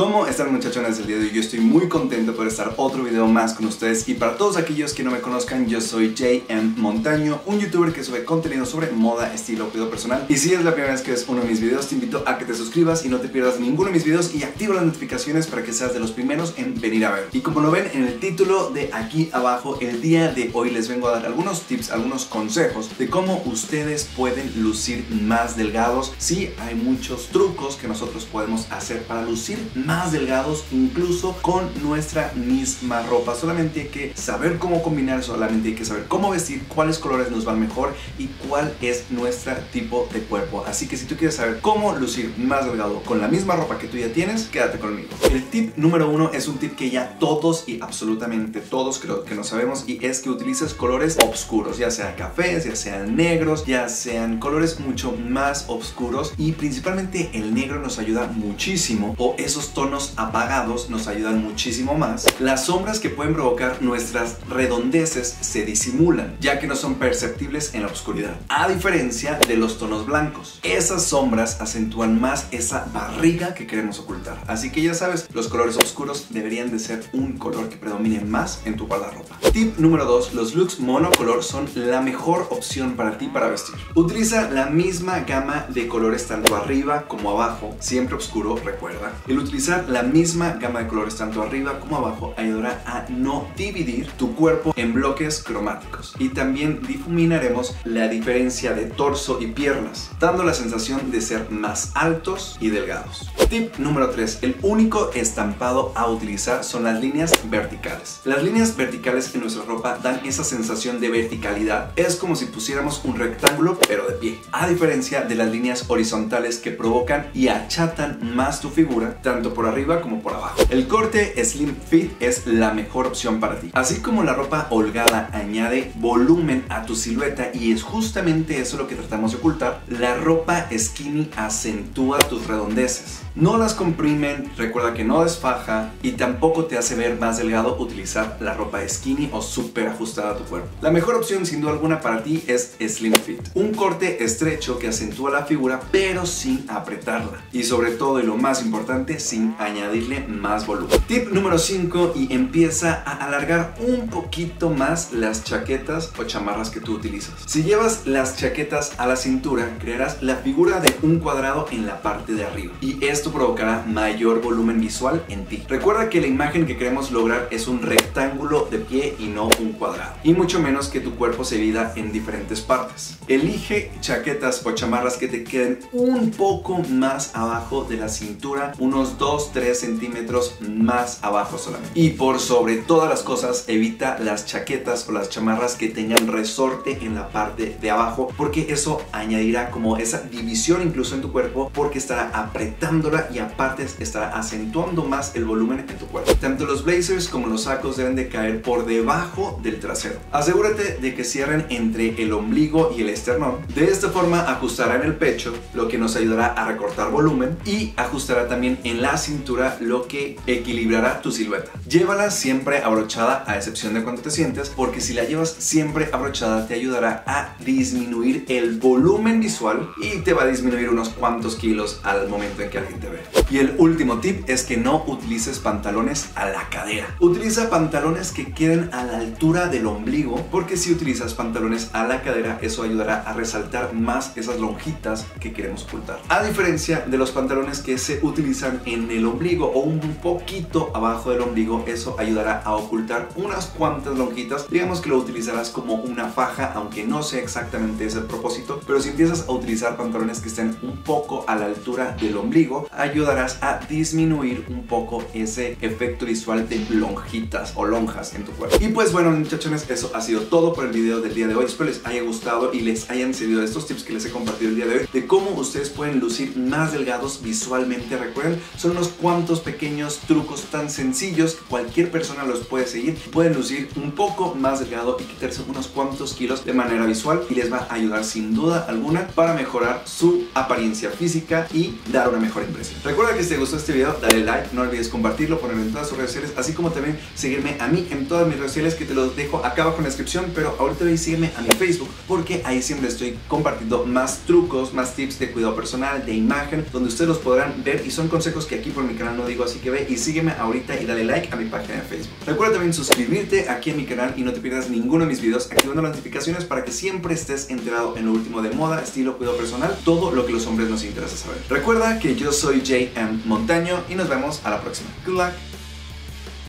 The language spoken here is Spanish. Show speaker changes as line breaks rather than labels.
¿Cómo están, muchachones? El día de hoy yo estoy muy contento por estar otro video más con ustedes. Y para todos aquellos que no me conozcan, yo soy JM Montaño, un youtuber que sube contenido sobre moda, estilo, cuidado personal. Y si es la primera vez que ves uno de mis videos, te invito a que te suscribas y no te pierdas ninguno de mis videos, y activa las notificaciones para que seas de los primeros en venir a ver. Y como lo ven en el título de aquí abajo, el día de hoy les vengo a dar algunos tips, algunos consejos de cómo ustedes pueden lucir más delgados. Sí, hay muchos trucos que nosotros podemos hacer para lucir más delgados, incluso con nuestra misma ropa. Solamente hay que saber cómo combinar, solamente hay que saber cómo vestir, cuáles colores nos van mejor y cuál es nuestro tipo de cuerpo. Así que si tú quieres saber cómo lucir más delgado con la misma ropa que tú ya tienes, quédate conmigo. El tip número 1 es un tip que ya todos y absolutamente todos creo que no sabemos, y es que utilices colores oscuros, ya sean cafés, ya sean negros, ya sean colores mucho más oscuros. Y principalmente el negro nos ayuda muchísimo, o esos tonos apagados nos ayudan muchísimo más. Las sombras que pueden provocar nuestras redondeces se disimulan, ya que no son perceptibles en la oscuridad, a diferencia de los tonos blancos. Esas sombras acentúan más esa barriga que queremos ocultar. Así que ya sabes, los colores oscuros deberían de ser un color que predomine más en tu guardarropa. Tip número 2, los looks monocolor son la mejor opción para ti para vestir. Utiliza la misma gama de colores tanto arriba como abajo, siempre oscuro, recuerda. El utilizar la misma gama de colores tanto arriba como abajo ayudará a no dividir tu cuerpo en bloques cromáticos, y también difuminaremos la diferencia de torso y piernas, dando la sensación de ser más altos y delgados. Tip número 3, el único estampado a utilizar son las líneas verticales. Las líneas verticales en nuestra ropa dan esa sensación de verticalidad. Es como si pusiéramos un rectángulo pero de pie, a diferencia de las líneas horizontales que provocan y achatan más tu figura, tanto por arriba como por abajo. El corte Slim Fit es la mejor opción para ti. Así como la ropa holgada añade volumen a tu silueta, y es justamente eso lo que tratamos de ocultar, la ropa skinny acentúa tus redondeces. No las comprimen, recuerda que no desfaja, y tampoco te hace ver más delgado utilizar la ropa skinny o súper ajustada a tu cuerpo. La mejor opción sin duda alguna para ti es Slim Fit, un corte estrecho que acentúa la figura pero sin apretarla, y sobre todo, y lo más importante, sin añadirle más volumen. Tip número 5, y empieza a alargar un poquito más las chaquetas o chamarras que tú utilizas. Si llevas las chaquetas a la cintura, crearás la figura de un cuadrado en la parte de arriba, y esto provocará mayor volumen visual en ti. Recuerda que la imagen que queremos lograr es un rectángulo de pie y no un cuadrado, y mucho menos que tu cuerpo se divida en diferentes partes. Elige chaquetas o chamarras que te queden un poco más abajo de la cintura, unos 2-3 centímetros más abajo solamente. Y por sobre todas las cosas, evita las chaquetas o las chamarras que tengan resorte en la parte de abajo, porque eso añadirá como esa división incluso en tu cuerpo, porque estará apretándola y aparte estará acentuando más el volumen en tu cuerpo. Tanto los blazers como los sacos deben de caer por debajo del trasero. Asegúrate de que cierren entre el ombligo y el esternón. De esta forma ajustará en el pecho, lo que nos ayudará a recortar volumen, y ajustará también en la cintura, lo que equilibrará tu silueta. Llévala siempre abrochada, a excepción de cuando te sientes, porque si la llevas siempre abrochada te ayudará a disminuir el volumen visual y te va a disminuir unos cuantos kilos al momento en que alguien te ve. Y el último tip es que no utilices pantalones a la cadera. Utiliza pantalones que queden a la altura del ombligo, porque si utilizas pantalones a la cadera, eso ayudará a resaltar más esas lonjitas que queremos ocultar, a diferencia de los pantalones que se utilizan en el ombligo o un poquito abajo del ombligo. Eso ayudará a ocultar unas cuantas lonjitas. Digamos que lo utilizarás como una faja, aunque no sea exactamente ese el propósito, pero si empiezas a utilizar pantalones que estén un poco a la altura del ombligo, ayudarás a disminuir un poco ese efecto visual de lonjitas o lonjas en tu cuerpo. Y pues bueno, muchachones, eso ha sido todo por el video del día de hoy. Espero les haya gustado y les hayan servido estos tips que les he compartido el día de hoy, de cómo ustedes pueden lucir más delgados visualmente. Recuerden, son unos cuantos pequeños trucos tan sencillos que cualquier persona los puede seguir. Pueden lucir un poco más delgado y quitarse unos cuantos kilos de manera visual, y les va a ayudar sin duda alguna para mejorar su apariencia física y dar una mejor impresión. aprecio. Recuerda que si te gustó este video, dale like, no olvides compartirlo, ponerlo en todas tus redes sociales, así como también seguirme a mí en todas mis redes sociales, que te los dejo acá abajo en la descripción, pero ahorita voy a seguirme a mi Facebook, porque ahí siempre estoy compartiendo más trucos, más tips de cuidado personal, de imagen, donde ustedes los podrán ver y son consejos que aquí por mi canal no digo, así que ve y sígueme ahorita y dale like a mi página de Facebook. Recuerda también suscribirte aquí en mi canal y no te pierdas ninguno de mis videos, activando las notificaciones para que siempre estés enterado en lo último de moda, estilo, cuidado personal, todo lo que los hombres nos interesa saber. Recuerda que yo soy J.M. Montaño y nos vemos a la próxima. Good luck.